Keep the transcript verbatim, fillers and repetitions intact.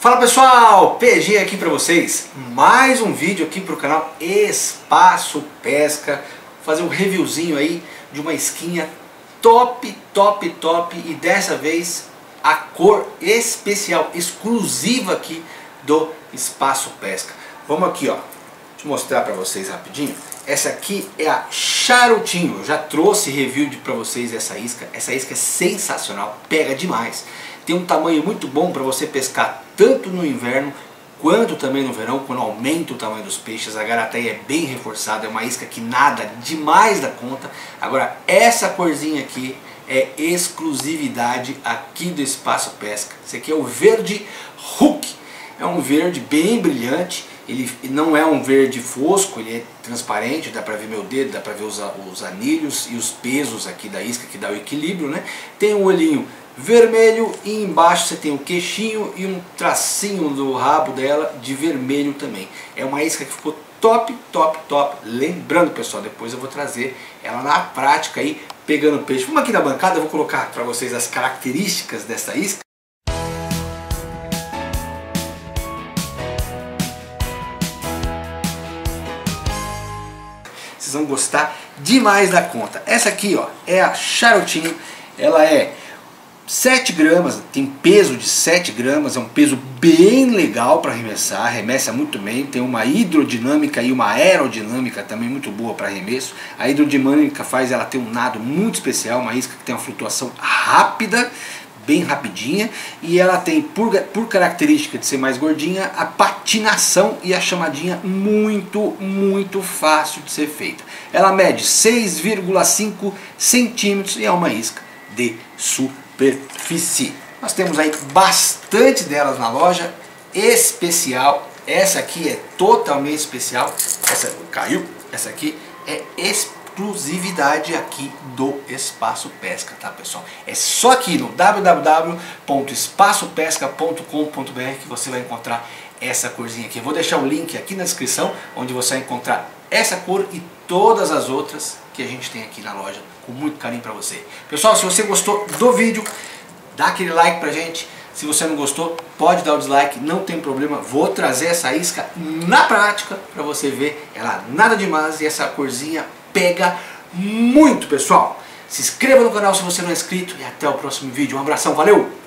Fala pessoal, P G aqui pra vocês, mais um vídeo aqui pro canal Espaço Pesca. Vou fazer um reviewzinho aí de uma isquinha top, top, top, e dessa vez a cor especial, exclusiva aqui do Espaço Pesca. Vamos aqui, ó, te mostrar pra vocês rapidinho. Essa aqui é a Charutinho. Eu já trouxe review de pra vocês essa isca. Essa isca é sensacional, pega demais. Tem um tamanho muito bom para você pescar tanto no inverno quanto também no verão, quando aumenta o tamanho dos peixes. A garateia é bem reforçada, é uma isca que nada demais da conta. Agora essa corzinha aqui é exclusividade aqui do Espaço Pesca. Esse aqui é o verde Hook. É um verde bem brilhante. Ele não é um verde fosco, ele é transparente, dá pra ver meu dedo, dá pra ver os, os anilhos e os pesos aqui da isca, que dá o equilíbrio, né? Tem um olhinho vermelho e embaixo você tem um queixinho e um tracinho do rabo dela de vermelho também. É uma isca que ficou top, top, top. Lembrando, pessoal, depois eu vou trazer ela na prática aí, pegando peixe. Vamos aqui na bancada, eu vou colocar para vocês as características dessa isca. Vocês vão gostar demais da conta. Essa aqui, ó, é a Charutinho. Ela é sete gramas, tem peso de sete gramas, é um peso bem legal para arremessar, arremessa muito bem, tem uma hidrodinâmica e uma aerodinâmica também muito boa para arremesso. A hidrodinâmica faz ela ter um nado muito especial, uma isca que tem uma flutuação rápida, bem rapidinha, e ela tem, por, por característica de ser mais gordinha, a patinação e a chamadinha muito, muito fácil de ser feita. Ela mede seis vírgula cinco centímetros e é uma isca de superfície. Nós temos aí bastante delas na loja, especial. Essa aqui é totalmente especial. Essa caiu. Essa aqui é exclusividade aqui do Espaço Pesca, tá, pessoal? É só aqui no w w w ponto espaço pesca ponto com ponto b r que você vai encontrar essa corzinha aqui. Eu vou deixar o link aqui na descrição, onde você vai encontrar essa cor e todas as outras que a gente tem aqui na loja, com muito carinho pra você. Pessoal, se você gostou do vídeo, dá aquele like pra gente. Se você não gostou, pode dar o dislike, não tem problema. Vou trazer essa isca na prática pra você ver. Ela nada demais e essa corzinha pega muito, pessoal. Se inscreva no canal se você não é inscrito e até o próximo vídeo. Um abração, valeu!